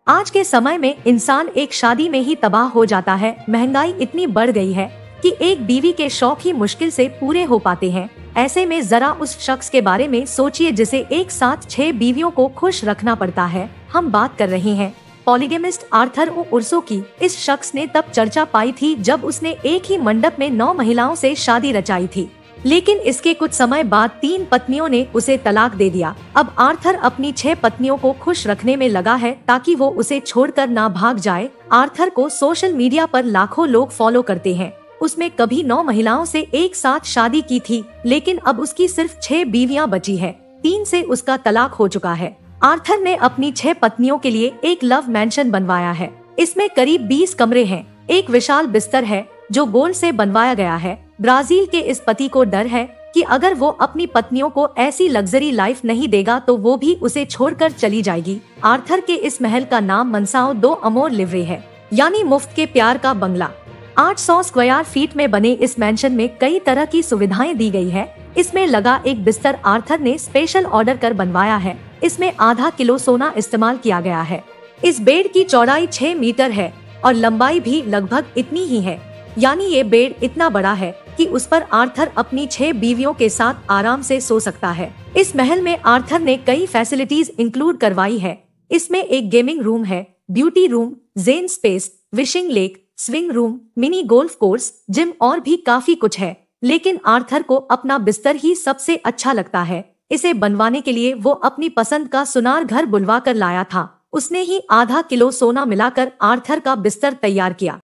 आज के समय में इंसान एक शादी में ही तबाह हो जाता है। महंगाई इतनी बढ़ गई है कि एक बीवी के शौक ही मुश्किल से पूरे हो पाते हैं। ऐसे में जरा उस शख्स के बारे में सोचिए जिसे एक साथ 6 बीवियों को खुश रखना पड़ता है। हम बात कर रहे हैं पॉलीगेमिस्ट आर्थर ओ उर्सो की। इस शख्स ने तब चर्चा पाई थी जब उसने एक ही मंडप में 9 महिलाओं से शादी रचाई थी, लेकिन इसके कुछ समय बाद 3 पत्नियों ने उसे तलाक दे दिया। अब आर्थर अपनी 6 पत्नियों को खुश रखने में लगा है ताकि वो उसे छोड़कर ना भाग जाए। आर्थर को सोशल मीडिया पर लाखों लोग फॉलो करते हैं। उसने कभी 9 महिलाओं से एक साथ शादी की थी, लेकिन अब उसकी सिर्फ 6 बीवियां बची है। 3 से उसका तलाक हो चुका है। आर्थर ने अपनी 6 पत्नियों के लिए एक लव मैंशन बनवाया है। इसमें करीब 20 कमरे हैं, एक विशाल बिस्तर है जो गोल्ड से बनवाया गया है। ब्राजील के इस पति को डर है कि अगर वो अपनी पत्नियों को ऐसी लग्जरी लाइफ नहीं देगा तो वो भी उसे छोड़कर चली जाएगी। आर्थर के इस महल का नाम मनसाओ दो अमोर लिवरे है, यानी मुफ्त के प्यार का बंगला। 800 स्क्वायर फीट में बने इस मैंशन में कई तरह की सुविधाएं दी गई है। इसमें लगा एक बिस्तर आर्थर ने स्पेशल ऑर्डर कर बनवाया है। इसमें आधा किलो सोना इस्तेमाल किया गया है। इस बेड की चौड़ाई 6 मीटर है और लंबाई भी लगभग इतनी ही है, यानी ये बेड इतना बड़ा है कि उस पर आर्थर अपनी 6 बीवियों के साथ आराम से सो सकता है। इस महल में आर्थर ने कई फैसिलिटीज इंक्लूड करवाई है। इसमें एक गेमिंग रूम है, beauty room, zen space, wishing lake, swing room, mini golf course, gym और भी काफी कुछ है। लेकिन आर्थर को अपना बिस्तर ही सबसे अच्छा लगता है। इसे बनवाने के लिए वो अपनी पसंद का सुनार घर बुलवा कर लाया था। उसने ही आधा किलो सोना मिलाकर आर्थर का बिस्तर तैयार किया।